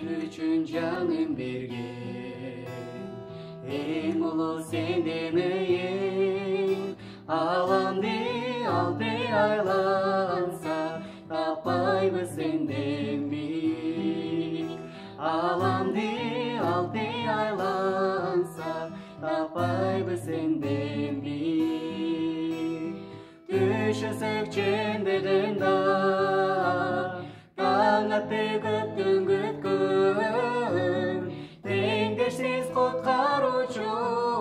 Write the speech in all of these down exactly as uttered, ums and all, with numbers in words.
üçün canım bergen, eng ulu senden öyün. Alamdı aldı aylansa, tapayбыз senden büyük. Alamdı aldı aylansa, tapayбыз senden büyük. Düşüsük çendeginde, taң атты көптің күткөн, теңдешсиз куткаруучу,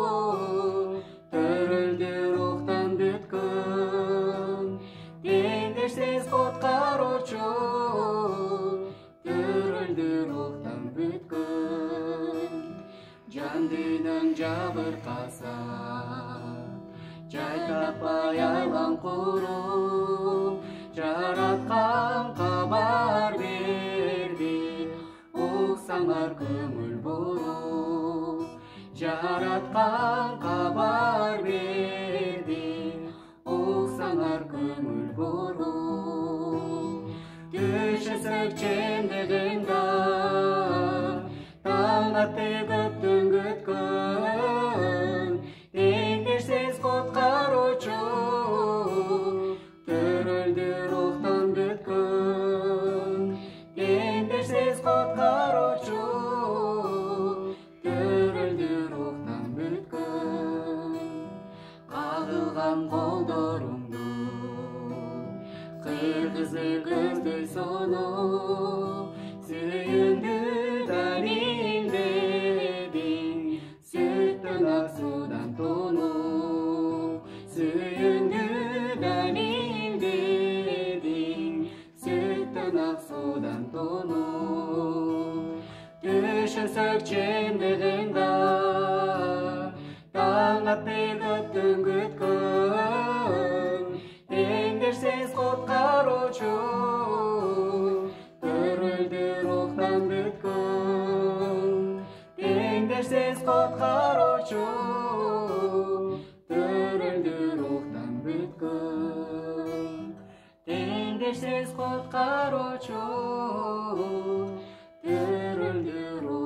төрүлдү рухтан бүткөн. Теңдешсиз куткаруучу, төрүлдү рухтан бүткөн. Жан дүйнөң жабыркаса, жай таппай айлан куруп, жараткан кабар берди, уксаңар көңүл буруп. Жараткан кабар берди, уксаңар көңүл буруп. Түшүсөк чендегенде, таң атты көптүн күткөн, теңдешсиз куткаруучу, төрүлдү рухтан бүткөн. Теңдешсиз куткаруучу, төрүлдү рухтан бүткөн. Кагылган колдоруңду кыргызы көздөй сонуп, сүйүндү далилдедиң, сүттөн ак суудан тонуп. Сүйүндү далилдедиң, сүттөн ак суудан тонуп. Түшүсөк чендегенде, таң атты көптүн күткөн, теңдешсиз куткаруучу, төрүлдү рухтан бүткөн. Теңдешсиз куткаруучу, төрүлдү рухтан бүткөн. Теңдешсиз куткаруучу, төрүлдү